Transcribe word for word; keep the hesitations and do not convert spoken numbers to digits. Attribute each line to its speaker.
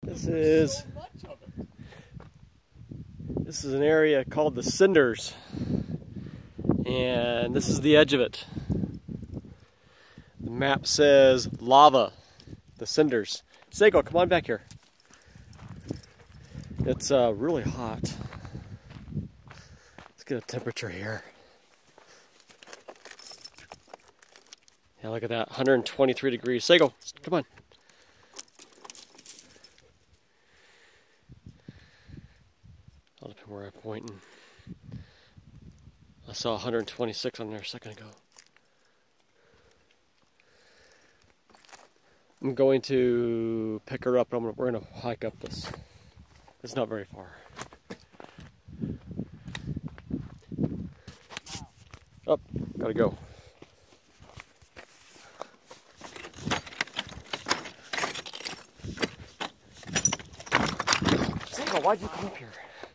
Speaker 1: This is this is an area called the Cinders, and this is the edge of it. The map says lava, the Cinders. Seiko, come on back here. It's uh, really hot. Let's get a temperature here. Yeah, look at that, one hundred twenty-three degrees. Seiko, come on. I'll depend where I'm pointing. I saw one hundred twenty-six on there a second ago. I'm going to pick her up. I'm gonna, we're going to hike up this. It's not very far. Up, oh, gotta go. Why'd you come up here?